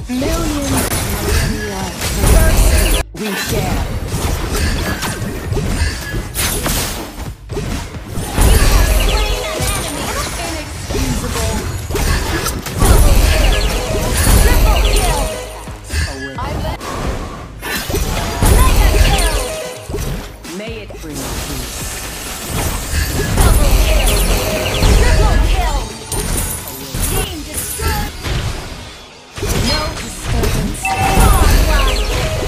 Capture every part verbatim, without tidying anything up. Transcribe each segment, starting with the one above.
Millions millennia versus we share. May it bring peace. Double kill! Triple kill! Team destroyed! No disturbance. Godlike!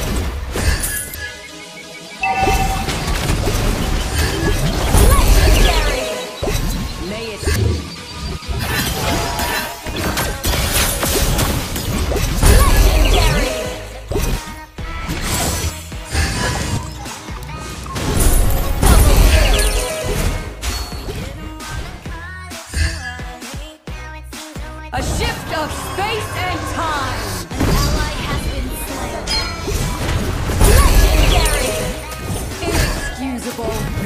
Legendary! May it Legendary! A shift of space and time! An ally has been slain. Legendary! Inexcusable.